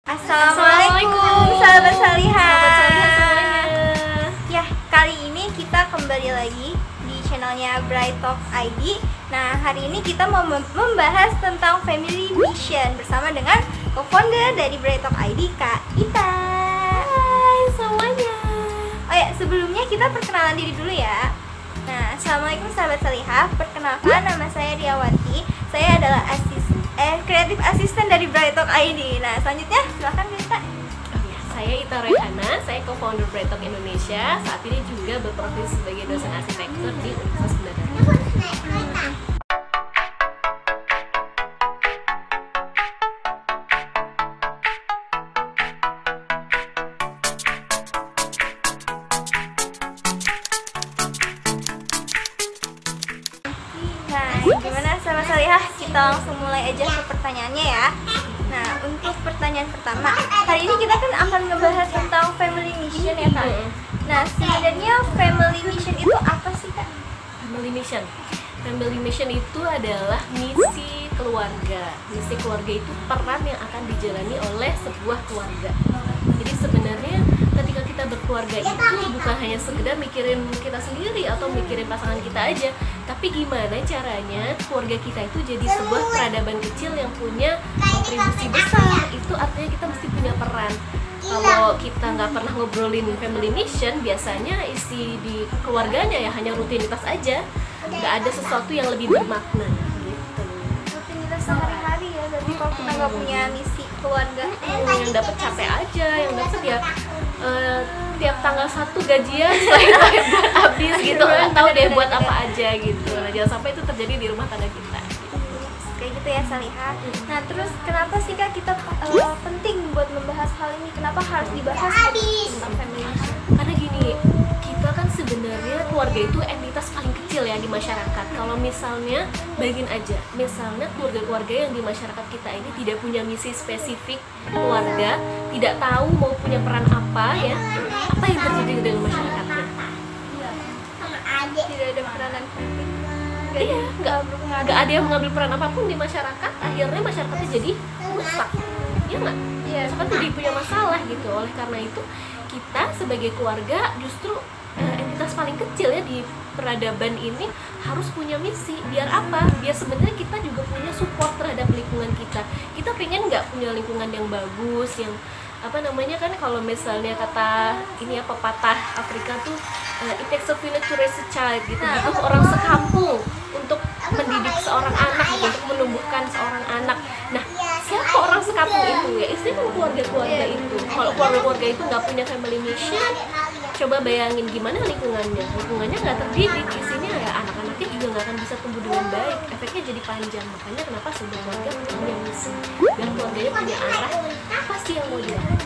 Assalamualaikum sahabat Salihah. Semuanya. Ya, kali ini kita kembali lagi di channelnya Bright Talk ID. Nah, hari ini kita mau membahas tentang Family Mission bersama dengan co-founder dari Bright Talk ID, Kak Ita. Hai semuanya. Oh ya, sebelumnya kita perkenalan diri dulu ya. Nah, assalamualaikum sahabat Salihah. Perkenalkan, nama saya Riawati. Saya adalah kreatif asisten dari Bright Talk ID. Nah, selanjutnya silakan Kak. Saya Ita Rehana, saya co-founder Bright Talk Indonesia. Saat ini juga berprofesi sebagai dosen arsitektur di Universitas Bunda. Nah, gimana sahabat Salihah? Kita langsung mulai aja ke pertanyaannya ya. Nah, untuk pertanyaan pertama, hari ini kita kan akan ngebahas tentang Family Mission ya Kak. Nah, sebenarnya Family Mission itu apa sih Kak? Family Mission. Family Mission itu adalah misi keluarga. Misi keluarga itu peran yang akan dijalani oleh sebuah keluarga. Jadi sebenarnya ketika kita berkeluarga itu bukan hanya sekedar mikirin kita sendiri atau mikirin pasangan kita aja, tapi gimana caranya keluarga kita itu jadi sebuah peradaban kecil yang punya kontribusi besar. Itu artinya kita mesti punya peran. Kalau kita nggak pernah ngobrolin Family Mission, biasanya isi di keluarganya ya hanya rutinitas aja, nggak ada sesuatu yang lebih bermakna gitu. Rutinitas sehari-hari ya. Berarti kalau kita nggak punya misi keluarga, Yang dapat capek aja, yang dapat ya tiap tanggal 1 gajian selain buat habis gitu, nggak tahu deh buat apa aja gitu. Nah, jangan sampai itu terjadi di rumah tangga kita. kayak gitu ya Salihah. Nah, terus kenapa sih Kak kita penting buat membahas hal ini? Kenapa harus dibahas tentang Family Mission? Karena gini, kita kan sebenarnya keluarga itu entitas paling kecil ya di masyarakat. Kalau misalnya bayangin aja, misalnya keluarga-keluarga yang di masyarakat kita ini tidak punya misi spesifik keluarga, tidak tahu mau punya peran apa ya, apa yang terjadi dengan masyarakatnya? Tidak ada peranan penting. Iya, nggak ada yang mengambil peran apapun di masyarakat. Akhirnya masyarakatnya jadi rusak, ya nggak? Iya. Masyarakat jadi punya masalah gitu. Oleh karena itu kita sebagai keluarga justru entitas paling kecil ya di peradaban ini harus punya misi. Biar apa? Biar sebenarnya kita juga punya support terhadap lingkungan kita. Kita pengen nggak punya lingkungan yang bagus, yang apa namanya kan kalau misalnya kata ini ya pepatah Afrika tuh it takes a village to raise a child gitu. Butuh orang sekampung untuk mendidik seorang anak, untuk menumbuhkan seorang anak. Nah, siapa orang sekampung itu ya? Istilah keluarga-keluarga itu. Kalau keluarga-keluarga itu nggak punya family mission, coba bayangin gimana lingkungannya. Lingkungannya nggak terdidik, isinya ya anak-anaknya juga nggak akan bisa tumbuh dengan baik. Efeknya jadi panjang. Makanya kenapa sebuah keluarga punya misi, biar keluarganya punya arah apa sih yang mau dilakukan.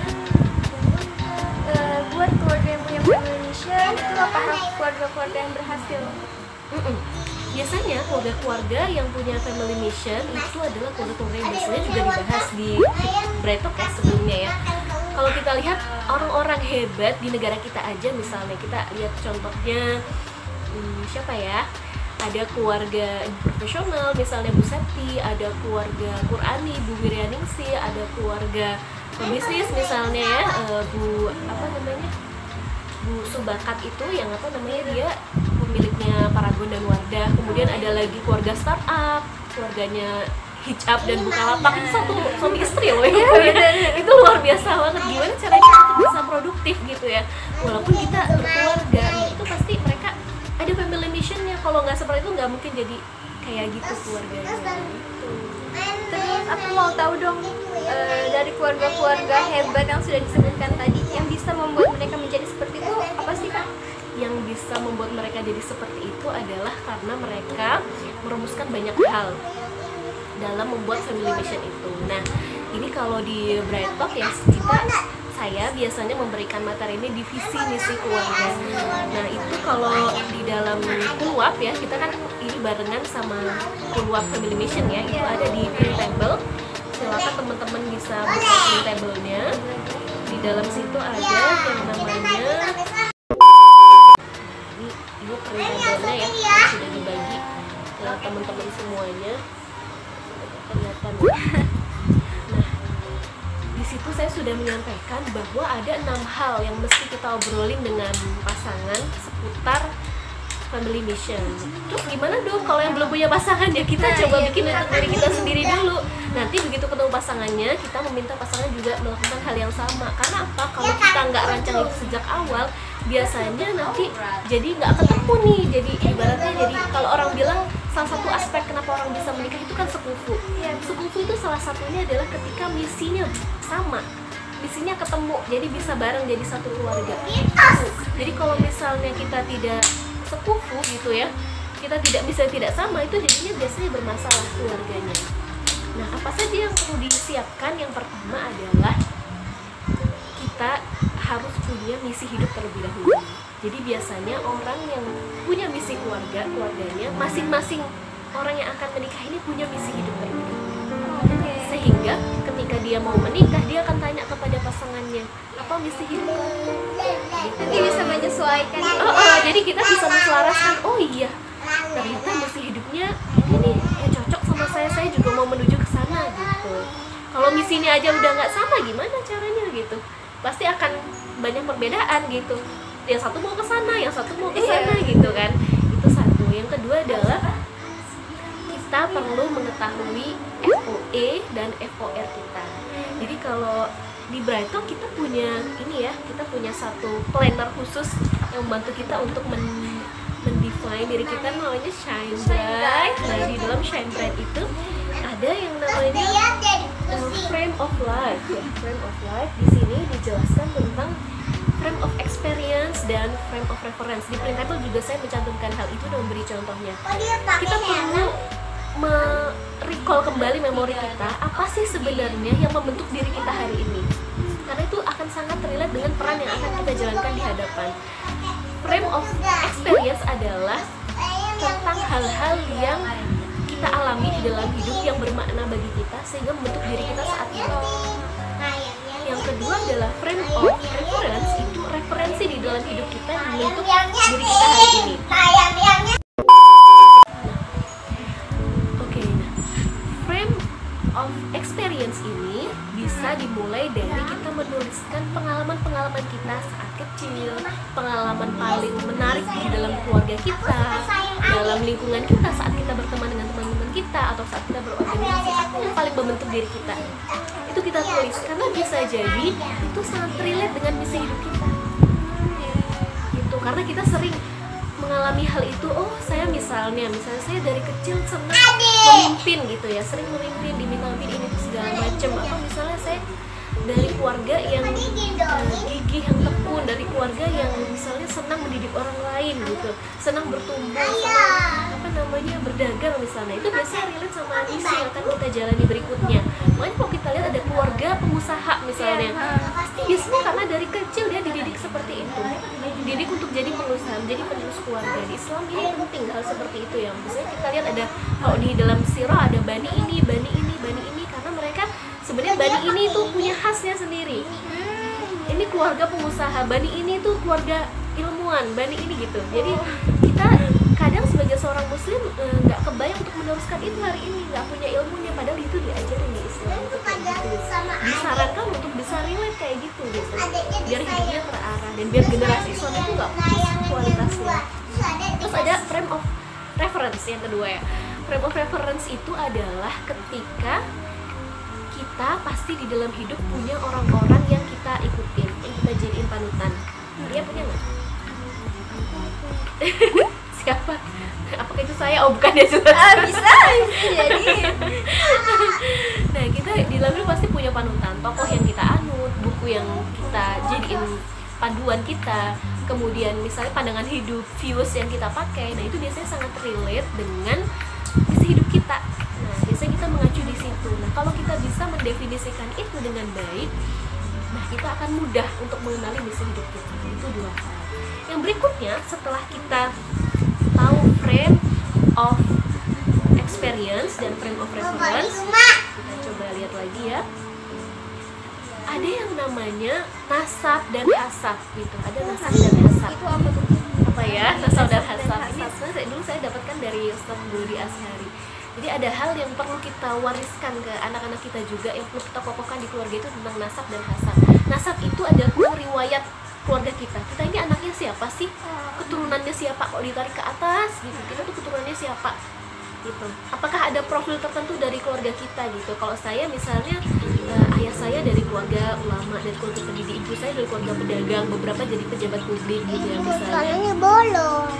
Buat keluarga yang punya Family Mission, itu apakah keluarga-keluarga yang berhasil? Biasanya keluarga-keluarga yang punya family mission itu adalah keluarga-keluarga yang biasanya juga dibahas di Bright Talk ya sebelumnya ya. Kalau kita lihat orang-orang hebat di negara kita aja, misalnya kita lihat contohnya siapa ya? Ada keluarga profesional misalnya Bu Septi, ada keluarga Qurani Bu Wiryaningsi, ada keluarga pebisnis misalnya ya Bu apa namanya? Bu Subakat itu yang apa namanya dia pemiliknya Paragon dan Wardah. Kemudian ada lagi keluarga startup, keluarganya Hijab dan Bukalapak, itu satu suami istri loh ya. Itu luar biasa banget. Gimana caranya kita bisa produktif gitu ya, walaupun kita berkeluarga. Itu pasti mereka ada family missionnya. Kalau nggak seperti itu nggak mungkin jadi kayak gitu keluarganya gitu. Terus aku mau tahu dong, dari keluarga-keluarga hebat yang sudah disebutkan tadi, yang bisa membuat mereka menjadi seperti itu apa sih Kak? Yang bisa membuat mereka jadi seperti itu adalah karena mereka merumuskan banyak hal dalam membuat family mission itu. Nah, ini kalau di Bright Talk ya saya biasanya memberikan materi ini divisi misi keluarga. Nah, itu kalau di dalam Kulwap ya, kita kan ini barengan sama Kulwap Family Mission ya, itu ada di printable. Silakan teman-teman bisa buka printable-nya. Di dalam situ ada yang namanya ini printable-nya ya, sudah dibagi ke teman-teman semuanya. Kelihatan. Nah, di situ saya sudah menyampaikan bahwa ada 6 hal yang mesti kita obrolin dengan pasangan seputar family mission. Terus gimana dong kalau yang belum punya pasangan? Ya kita coba bikin untuk diri kita sendiri dulu. Nanti begitu ketemu pasangannya, kita meminta pasangan juga melakukan hal yang sama. Karena apa? Kalau kita nggak rancang itu sejak awal, biasanya nanti jadi nggak ketemu nih. Jadi ibaratnya, jadi kalau orang bilang salah satu aspek kenapa orang bisa menikah itu kan sekufu. Sekufu itu salah satunya adalah ketika misinya sama, misinya ketemu, jadi bisa bareng jadi satu keluarga. Jadi kalau misalnya kita tidak sekufu gitu ya, kita tidak sama, itu jadinya biasanya bermasalah keluarganya. Nah, apa saja yang perlu disiapkan? Yang pertama adalah kita harus punya misi hidup terlebih dahulu. Jadi biasanya orang yang punya misi keluarganya, masing-masing orang yang akan menikah ini punya misi hidup terlebih dahulu. Sehingga ketika dia mau menikah, dia akan tanya kepada pasangannya, apa misi hidup kamu? Nanti bisa menyesuaikan. Jadi kita bisa menselaraskan, oh iya, ternyata misi hidupnya ini ya cocok sama saya juga mau menuju ke sana gitu. Kalau misinya aja udah nggak sama, gimana caranya gitu? Pasti akan banyak perbedaan gitu. Yang satu mau ke sana, yang satu mau ke sana gitu kan. Itu satu. Yang kedua adalah kita perlu mengetahui FOE dan FOR kita. Jadi kalau di Brighton kita punya ini ya, kita punya satu planner khusus yang membantu kita untuk mendefine diri kita, namanya Shine Bright. Nah, di dalam Shine Bright itu ada yang namanya frame of life ya. Frame of life di sini dijelaskan tentang frame of experience dan frame of reference. Di printable juga saya mencantumkan hal itu dan memberi contohnya. Kita perlu recall kembali memori kita, apa sih sebenarnya yang membentuk diri kita hari ini, karena itu akan sangat relate dengan peran yang akan kita jalankan di hadapan. Frame of experience adalah tentang hal-hal yang kita alami di dalam hidup yang bermakna bagi kita sehingga membentuk diri kita saat ini. Yang kedua adalah frame of reference, itu referensi di dalam hidup kita yang membentuk diri kita hari ini. Of experience ini bisa dimulai dari kita menuliskan pengalaman-pengalaman kita saat kecil, pengalaman paling menarik di dalam keluarga kita, dalam lingkungan kita saat kita berteman dengan teman-teman kita, atau saat kita berorganisasi, apa yang paling membentuk diri kita. Itu kita tulis, karena bisa jadi itu sangat relate dengan misi hidup kita. Gitu, karena kita sering mengalami hal itu. Oh, saya misalnya saya dari kecil senang memimpin gitu ya, sering memimpin, diminta ini tuh segala macam. Atau misalnya saya dari keluarga yang gigih, yang tekun, dari keluarga yang misalnya senang mendidik orang lain gitu, senang bertumbuh, senang berdagang misalnya. Itu biasanya relate sama misi yang akan kita jalani berikutnya. Makanya kalau kita lihat ada keluarga pengusaha misalnya, pasti biasanya karena dari kecil dia dididik seperti itu, dididik untuk jadi pengusaha, menjadi penerus keluarga. Di Islam ini penting hal seperti itu ya. Misalnya kita lihat ada, kalau di dalam sirah ada bani ini, karena mereka sebenarnya bani ini tuh punya khasnya sendiri. Ini keluarga pengusaha, bani ini tuh keluarga ilmuwan, bani ini gitu. Jadi kita kadang sebagai seorang muslim nggak kebayang untuk meneruskan itu hari ini, nggak punya ilmunya, padahal itu diajarin di Islam untuk kayak gitu. Disarankan untuk bisa relate kayak gitu gitu, biar hidupnya terarah dan biar generasi Islam itu nggak putus kualitasnya. Terus ada frame of reference yang kedua ya. Frame of reference itu adalah ketika kita pasti di dalam hidup punya orang-orang yang kita ikutin, yang kita jadiin panutan. Dia punya nggak? Siapa? Apakah itu saya? Oh bukan ya, jelas. Bisa jadi. Nah, kita di dalam hidup pasti punya panutan, tokoh yang kita anut, buku yang kita jadiin panduan kita, kemudian misalnya pandangan hidup, views yang kita pakai. Nah, itu biasanya sangat relate dengan misi hidup kita. Nah, biasanya kita mengacu di situ. Nah, kalau kita bisa mendefinisikan itu dengan baik, nah kita akan mudah untuk mengenali misi hidup kita. Itu dua hal. Yang berikutnya, setelah kita tahu frame of experience dan frame of reference, kita coba lihat lagi ya. Ada yang namanya nasab dan hasab gitu. Ada nasab dan hasab. Itu apa tuh? Apa ya? Nasab dan hasab. Ini sebenarnya dulu saya dapatkan dari Ustaz Budi Ashari. Jadi ada hal yang perlu kita wariskan ke anak-anak kita juga, yang perlu kita kokohkan di keluarga itu tentang nasab dan hasab. Nasab itu adalah riwayat keluarga kita. Kita ini anaknya siapa sih? Keturunannya siapa? Kok ditarik ke atas gitu? Kita tuh keturunannya siapa? Gitu. Apakah ada profil tertentu dari keluarga kita gitu? Kalau saya misalnya ayah saya dari keluarga ulama, dari keluarga pendidik, ibu saya dari keluarga pedagang, beberapa jadi pejabat publik gitu ya misalnya. bolong.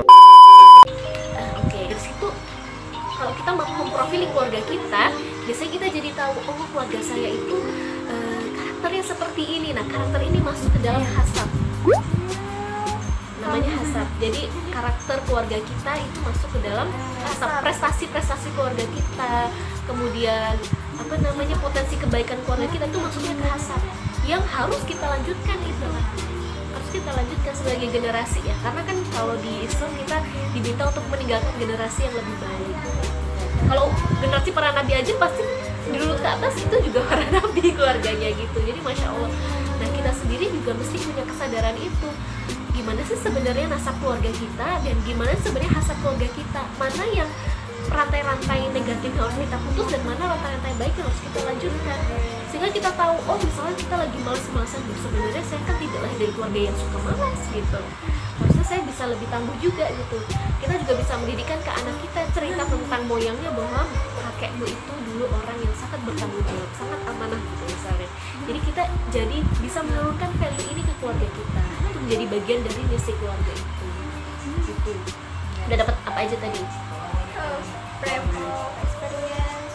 Oke, dari situ kalau kita mampu memprofili keluarga kita, biasanya kita jadi tahu, oh keluarga saya itu karakternya seperti ini. Nah, karakter ini masuk ke dalam hasab. Namanya hasab. Jadi karakter keluarga kita itu masuk ke dalam hasab. Prestasi-prestasi keluarga kita, kemudian potensi kebaikan keluarga kita itu masuknya ke hasab. Yang harus kita lanjutkan itu. Harus kita lanjutkan sebagai generasi ya. Karena kan kalau di Islam kita diminta untuk meninggalkan generasi yang lebih baik. Kalau generasi para nabi aja pasti dirunut ke atas itu juga para nabi keluarganya gitu. Jadi masya Allah. Nah kita sendiri juga mesti punya kesadaran itu. Gimana sih sebenarnya nasab keluarga kita dan gimana sebenarnya hasab keluarga kita? Mana yang rantai-rantai negatif yang harus kita putus dan mana rantai-rantai baik yang harus kita lanjutkan? Sehingga kita tahu, oh misalnya kita lagi malas-malasan, sebenarnya saya kan tidak lahir dari keluarga yang suka malas gitu. Harusnya saya bisa lebih tangguh juga gitu. Kita juga bisa mendidikkan ke anak kita cerita tentang moyangnya bahwa kakekmu itu dulu orang yang sangat bertanggung jawab, sangat amanah gitu misalnya. Jadi kita jadi bisa menurunkan value ini ke keluarga kita untuk menjadi bagian dari misi keluarga itu. Gitu. Udah dapat apa aja tadi? Frame of experience.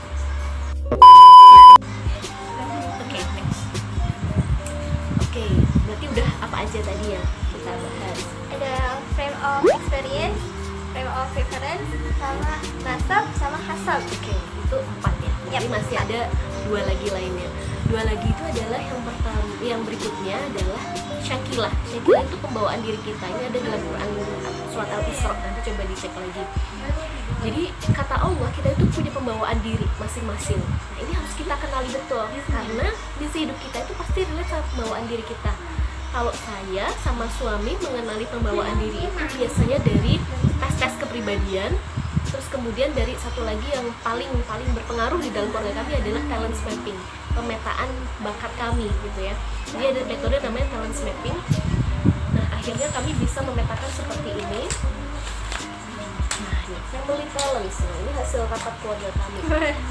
Oke, next. Oke, berarti udah apa aja tadi ya kita bahas? Ada frame of experience, frame of reference, sama nasab, sama hasab. Oke, itu 4 ya. Jadi masih ada 2 lagi lainnya. 2 lagi itu adalah yang pertama, yang berikutnya adalah syakilah. Syakilah itu pembawaan diri kita. Ini ada dalam Quran surat Al-Isra. Nanti coba dicek lagi. Jadi kata Allah kita itu punya pembawaan diri masing-masing. Nah ini harus kita kenali betul karena misi hidup kita itu pasti relate sama pembawaan diri kita. Kalau saya sama suami mengenali pembawaan diri itu biasanya dari tes-tes kepribadian. Terus kemudian dari satu lagi yang paling berpengaruh di dalam keluarga kami adalah talent mapping, pemetaan bakat kami gitu ya. Jadi ada metode namanya talent mapping. Nah akhirnya kami bisa memetakan seperti ini. Family talents, nah, ini hasil rapat keluarga kami.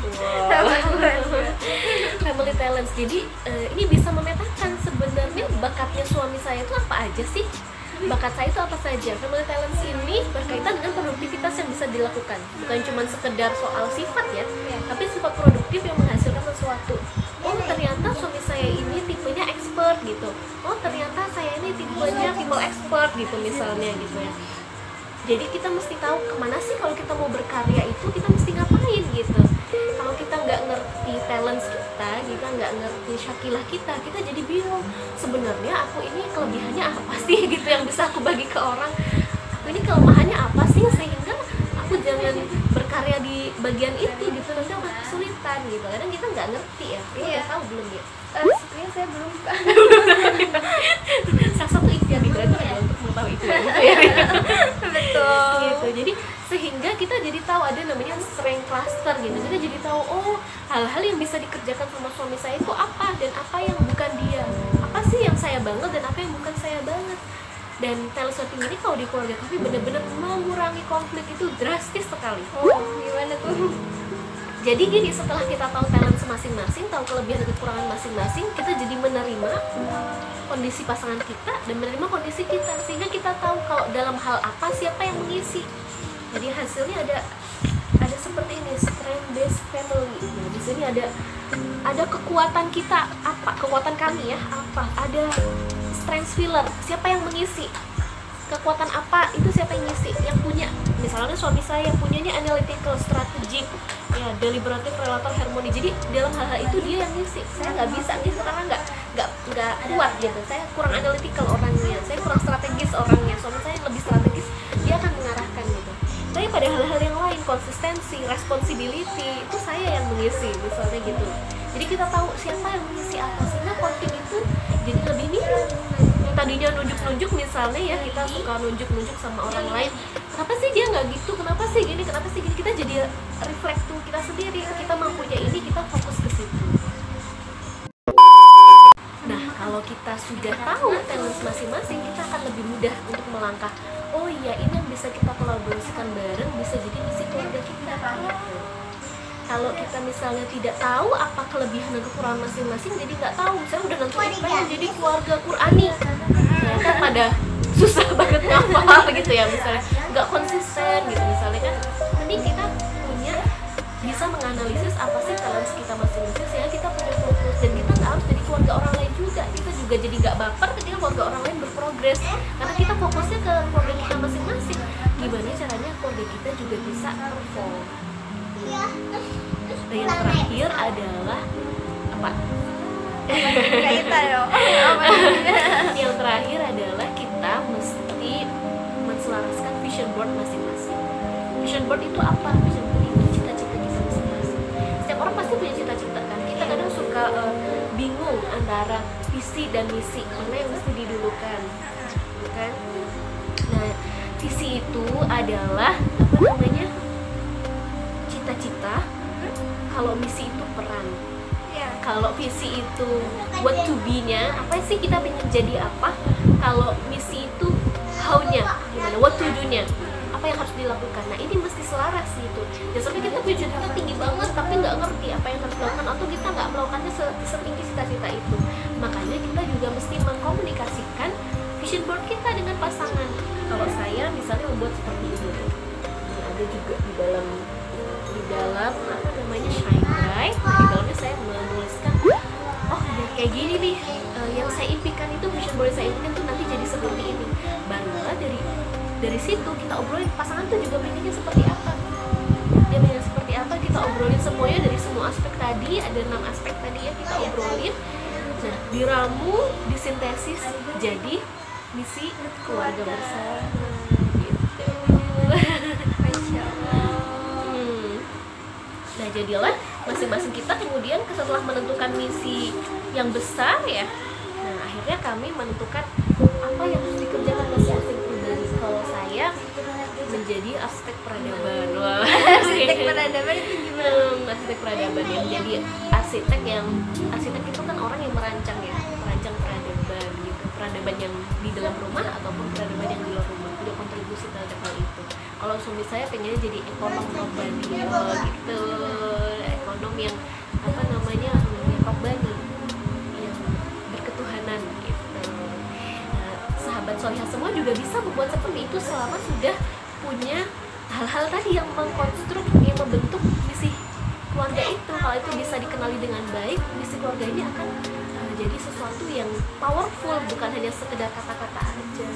Family talents. Jadi ini bisa memetakan sebenarnya bakatnya suami saya itu apa aja sih? Bakat saya itu apa saja? Family talents ini berkaitan dengan produktivitas yang bisa dilakukan. Bukan cuma sekedar soal sifat ya, tapi sifat produktif yang menghasilkan sesuatu. Oh ternyata suami saya ini tipenya expert gitu. Oh ternyata saya ini tipenya people expert gitu misalnya gitu ya. Jadi kita mesti tahu kemana sih kalau kita mau berkarya itu kita mesti ngapain gitu. Kalau kita nggak ngerti talents kita nggak ngerti syakilah kita jadi bingung. Sebenarnya aku ini kelebihannya apa sih gitu yang bisa aku bagi ke orang. Aku ini kelemahannya apa sih sehingga aku jangan berkarya di bagian itu gitu. Nanti aku kesulitan gitu. Kadang kita nggak ngerti ya. Udah tahu belum ya? Sebenarnya saya belum Kak. Salah satu ikhtiar itu adalah untuk mengetahui itu ya. Betul. Gitu. Jadi sehingga kita jadi tahu ada namanya strength cluster gitu. Kita jadi tahu oh hal-hal yang bisa dikerjakan sama suami saya itu apa dan apa yang bukan dia. Apa sih yang saya banget dan apa yang bukan saya banget. Dan talent mapping ini kalau di keluarga kami benar-benar mengurangi konflik itu drastis sekali. Oh, gimana tuh? Jadi gini, setelah kita tahu talent masing-masing, tahu kelebihan dan kekurangan masing-masing, kita jadi menerima kondisi pasangan kita dan menerima kondisi kita, sehingga kita tahu kalau dalam hal apa siapa yang mengisi. Jadi hasilnya ada seperti ini, strength based family. Nah, di sini ada kekuatan kita apa? Kekuatan kami ya apa? Ada strength filler, siapa yang mengisi? Kekuatan apa itu siapa yang ngisi? Yang punya, misalnya suami saya yang punyanya analytical, strategic, ya deliberative, relator, harmoni. Jadi dalam hal itu dia yang ngisi. Saya nggak bisa ngisi karena nggak kuat gitu. Saya kurang analytical orangnya, saya kurang strategis orangnya. Suami saya yang lebih strategis, dia akan mengarahkan gitu. Tapi pada hal-hal yang lain, konsistensi, responsibility itu saya yang mengisi, misalnya gitu. Jadi kita tahu siapa yang mengisi apa, sehingga konflik itu jadi lebih minim. Tadinya nunjuk-nunjuk misalnya ya, kita suka nunjuk-nunjuk sama orang lain, kenapa sih dia nggak gitu, kenapa sih gini, kita jadi reflect tuh kita sendiri, kita mampunya ini, kita fokus ke situ. Nah, kalau kita sudah tahu talent masing-masing, kita akan lebih mudah untuk melangkah. Oh iya, ini yang bisa kita kolaborasikan bareng, bisa jadi misi keluarga kita. Kalau kita misalnya tidak tahu apa kelebihan dan kekurangan masing-masing, jadi nggak tahu, misalnya udah nentuin pengen jadi keluarga Qurani, ternyata pada susah banget ngapal gitu ya, misalnya nggak konsisten gitu misalnya kan. Mending kita punya bisa menganalisis apa sih talent kita masing-masing, sehingga kita punya fokus, dan kita nggak harus jadi keluarga orang lain juga. Kita juga jadi nggak baper ketika keluarga orang lain berprogres, karena kita fokusnya ke keluarga kita masing-masing. Gimana caranya keluarga kita juga bisa perform. Dan yang terakhir adalah apa? Yang terakhir adalah kita mesti menselaraskan vision board masing-masing. Vision board itu apa? Vision board itu cita-cita kita masing-masing. Setiap orang pasti punya cita-cita kan. Kita kadang suka bingung antara visi dan misi, mana yang mesti didulukan, kan? Nah, visi itu adalah apa namanya? Cita-cita. Kalau misi itu peran. Kalau visi itu what to be-nya, apa sih kita pengen jadi apa. Kalau misi itu how-nya, gimana, what to do-nya, apa yang harus dilakukan. Nah, ini mesti selaras gitu. Ya sampai kita punya cita-cita tinggi banget tapi nggak ngerti apa yang harus dilakukan, atau kita nggak melakukannya setinggi cita-cita itu. Makanya kita juga mesti mengkomunikasikan vision board kita dengan pasangan. Kalau saya misalnya membuat seperti ini, ada juga di dalam apa namanya Shine Bright. Di dalamnya saya menuliskan, oh kayak gini nih, yang saya impikan itu, vision board saya impikan tuh nanti jadi seperti ini. Barulah dari situ kita obrolin pasangan tuh juga pengennya seperti apa, dia pengen seperti apa, kita obrolin semuanya dari semua aspek tadi. Ada 6 aspek tadi ya, kita obrolin. Nah, diramu, disintesis jadi misi keluarga bersama gitu. Nah, jadilah masing-masing kita kemudian setelah menentukan misi yang besar ya, nah akhirnya kami menentukan apa yang harus dikerjakan masing-masing pribadi. Kalau saya menjadi arsitek peradaban. Wah, Arsitek peradaban itu gimana? Arsitek peradaban yang menjadi arsitek itu kan orang yang merancang peradaban gitu, peradaban yang di dalam rumah ataupun peradaban yang di luar rumah, punya kontribusi terhadap hal itu. Kalau suami saya pengennya jadi ekonom robbani gitu, ekonom yang apa namanya robbani, yang berketuhanan gitu. Nah, sahabat solihah semua juga bisa membuat seperti itu selama sudah punya hal-hal tadi yang mengkonstruk, yang membentuk misi keluarga itu. Kalau itu bisa dikenali dengan baik, misi keluarga ini akan jadi sesuatu yang powerful, bukan hanya sekedar kata-kata aja.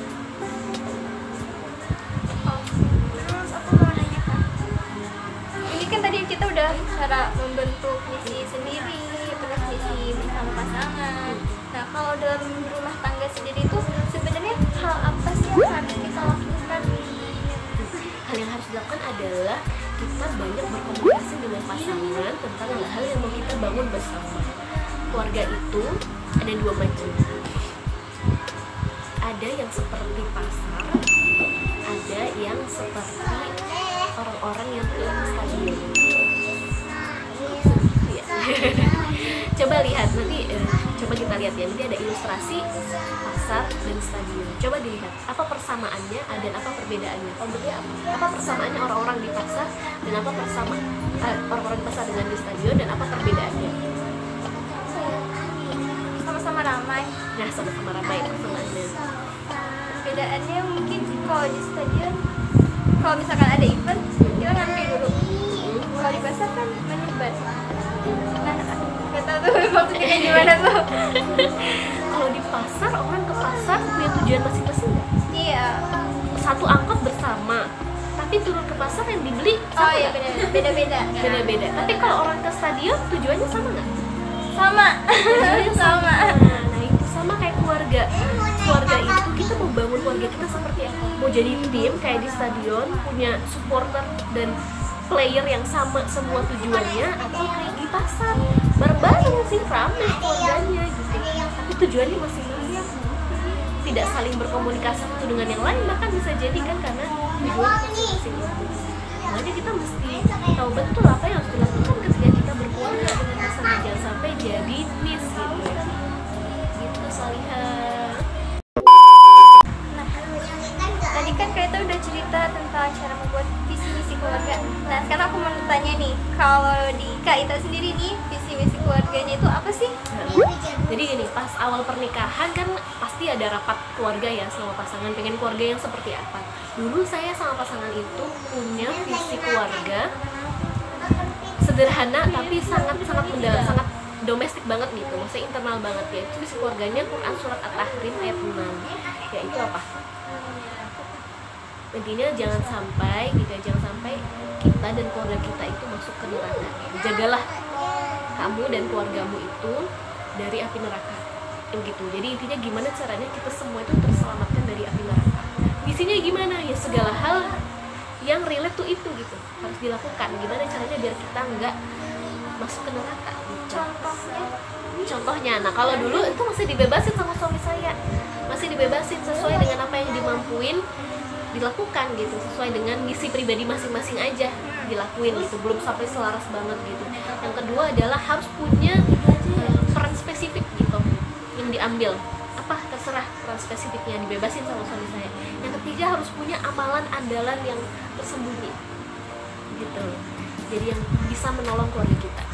Kan tadi kita udah cara membentuk misi sendiri, terus misi bersama pasangan. Nah, kalau dalam rumah tangga sendiri itu sebenarnya hal apa sih yang harus kita lakukan? Hal yang harus dilakukan adalah kita banyak berkomunikasi dengan pasangan tentang hal-hal yang mau kita bangun bersama. Keluarga itu ada 2 macam. Ada yang seperti pasar, ada yang seperti orang-orang yang keliling stadion. Coba lihat nanti, coba kita lihat ya, nanti ada ilustrasi pasar dan stadion. Coba dilihat apa persamaannya dan apa perbedaannya. Kemudian apa persamaannya orang-orang di pasar dan apa orang-orang di pasar dengan di stadion, dan apa perbedaannya? Sama-sama ramai. Nah, sama-sama ramai persamaannya. Perbedaannya mungkin kalau di stadion, kalau misalkan ada event, kita ngantri dulu. Kalau di pasar kan menyebar. Nah, nggak tahu tuh maksudnya kayak gimana tuh. Kalau di pasar, orang ke pasar punya tujuan masing-masing nggak? Iya. Satu angkot bersama, tapi turun ke pasar yang dibeli sama. Oh iya, beda-beda. Beda-beda. Tapi kalau orang ke stadion, tujuannya sama nggak? Sama. Sama. Nah, itu sama kayak keluarga. Keluarga itu kita mau bangun keluarga kita seperti apa? Mau jadi tim kayak di stadion, punya supporter dan player yang sama semua tujuannya, atau kayak di pasar bareng-bareng sih, ramai keluarganya gitu, tapi tujuannya masing-masing, tidak saling berkomunikasi satu dengan yang lain, bahkan bisa jadi kan karena individual masing-masing itu. Makanya kita mesti tahu betul apa yang harus dilakukan ketika kita berkeluarga dengan pasangan, jangan sampai jadi miss gitu. Gitu Salihah. Nah, tadi kan Kak udah cerita tentang cara membuat visi misi keluarga. Nah, sekarang aku mau tanya nih, kalau di Kak Ita sendiri nih, visi misi keluarganya itu apa sih? Jadi gini, pas awal pernikahan kan pasti ada rapat keluarga ya sama pasangan, pengen keluarga yang seperti apa. Dulu saya sama pasangan itu punya visi keluarga sederhana tapi sangat mendalam, sangat domestik banget gitu, maksudnya internal banget ya. Itu visi keluarganya Quran surat At-Tahrim ayat 6, yaitu apa? Intinya jangan sampai gitu ya, jangan sampai kita dan keluarga kita itu masuk ke neraka. Jagalah kamu dan keluargamu itu dari api neraka gitu. Jadi intinya gimana caranya kita semua itu terselamatkan dari api neraka. Visinya gimana? Ya segala hal yang relate to itu gitu harus dilakukan. Gimana caranya biar kita nggak masuk ke neraka gitu. Contohnya, nah kalau dulu itu masih dibebasin sama suami saya, masih dibebasin sesuai dengan apa yang dimampuin dilakukan gitu, sesuai dengan misi pribadi masing-masing aja dilakuin gitu, belum sampai selaras banget gitu. Yang kedua adalah harus punya peran spesifik gitu yang diambil, apa terserah peran spesifiknya dibebasin sama suami saya. Yang ketiga harus punya amalan andalan yang tersembunyi gitu, jadi yang bisa menolong keluarga kita.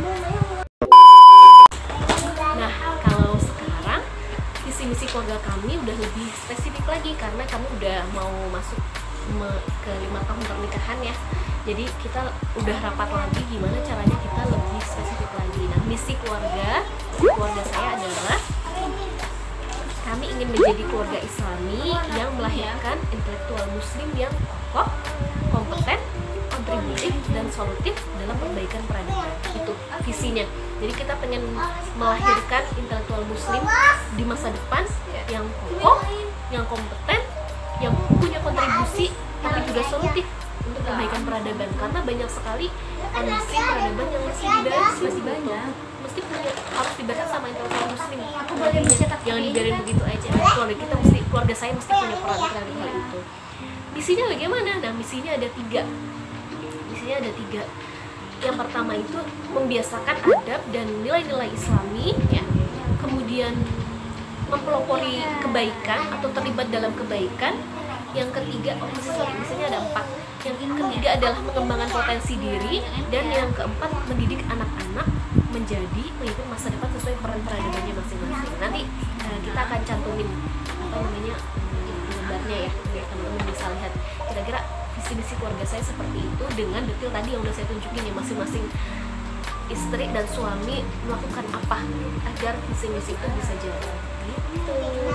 Nah kalau sekarang visi misi keluarga kami udah lebih spesifik lagi karena kami udah mau masuk ke 5 tahun pernikahan ya. Jadi kita udah rapat lagi gimana caranya kita lebih spesifik lagi. Nah misi keluarga saya adalah kami ingin menjadi keluarga Islami yang melahirkan intelektual muslim yang kokoh, kompeten, kontributif, dan solutif dalam perbaikan peradaban. Itu visinya. Jadi kita pengen melahirkan intelektual muslim di masa depan yang kokoh, yang kompeten, yang punya kontribusi tapi juga solutif untuk perbaikan peradaban, karena banyak sekali kondisi peradaban yang masih banyak mesti punya, harus dibarengi sama intelektual muslim. Jangan dibiarin begitu aja. Keluarga saya mesti punya peran terhadap hal itu. Misinya bagaimana? Nah misinya ada tiga. Yang pertama itu membiasakan adab dan nilai-nilai Islami ya. Kemudian mempelopori kebaikan atau terlibat dalam kebaikan. Yang ketiga, misinya ada 4. Yang ketiga adalah mengembangkan potensi diri, dan yang keempat mendidik anak-anak menjadi pemimpin masa depan sesuai peran peradabannya masing-masing. Nanti kita akan cantumin gambarnya ya, biar teman-teman bisa lihat kira-kira visi misi keluarga saya seperti itu dengan detail tadi yang udah saya tunjukin ya, masing-masing istri dan suami melakukan apa agar visi misi itu bisa jalan gitu.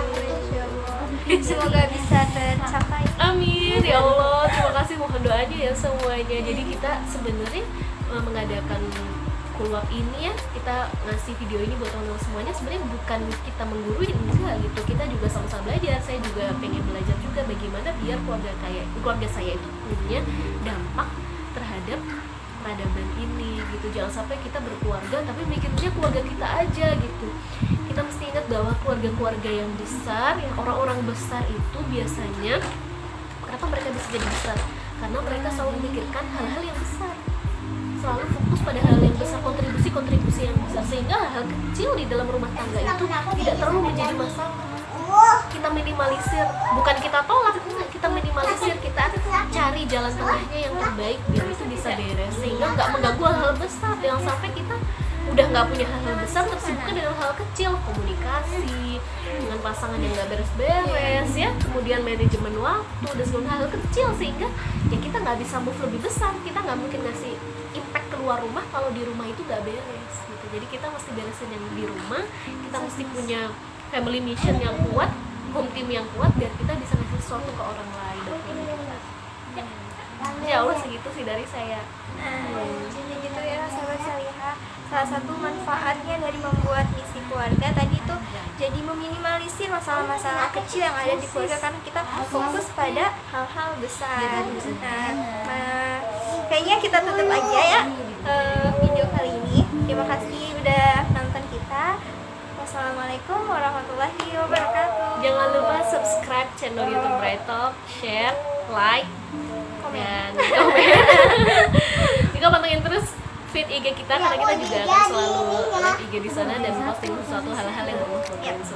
Semoga bisa tercapai. Amin ya Allah, terima kasih, mohon doanya ya semuanya. Jadi kita sebenarnya mengadakan kulwab ini ya, kita ngasih video ini buat teman-teman semuanya sebenarnya bukan kita menggurui, enggak gitu, kita juga sama-sama belajar. Saya juga pengen belajar juga bagaimana biar keluarga saya itu punya dampak terhadap peradaban ini gitu. Jangan sampai kita berkeluarga tapi mikirnya keluarga kita aja gitu. Kita mesti ingat bahwa keluarga-keluarga yang besar, yang orang-orang besar itu biasanya kenapa mereka bisa jadi besar? Karena mereka selalu memikirkan hal-hal yang besar, selalu fokus pada hal yang besar, kontribusi yang besar, sehingga hal kecil di dalam rumah tangga itu tidak terlalu menjadi masalah. Kita minimalisir, bukan kita tolak, kita minimalisir, kita cari jalan tengahnya yang terbaik biar itu bisa beres, sehingga nggak mengganggu hal-hal besar. Jangan sampai kita udah nggak punya hal-hal besar, tersibukkan dengan hal kecil, komunikasi dengan pasangan yang nggak beres-beres ya, kemudian manajemen waktu dan segala hal kecil, sehingga ya kita nggak bisa move lebih besar. Kita nggak mungkin ngasih impact keluar rumah kalau di rumah itu nggak beres gitu. Jadi kita mesti beresin yang di rumah, kita mesti punya family mission yang kuat, home team yang kuat, biar kita bisa ngasih sesuatu ke orang lain. Ya Allah, segitu sih dari saya. Jadi gitu ya sahabat Salihah, salah satu manfaatnya dari membuat misi keluarga tadi tuh jadi meminimalisir masalah-masalah kecil yang ada di keluarga, karena kita fokus pada hal-hal besar. Nah, kayaknya kita tutup aja ya video kali ini. Terima kasih udah nonton kita. Wassalamualaikum warahmatullahi wabarakatuh. Jangan lupa subscribe channel YouTube Bright Talk, share, like, dan komen. Juga pantengin terus feed IG kita karena kita juga akan selalu live IG di sana dan posting sesuatu hal-hal yang bermanfaat.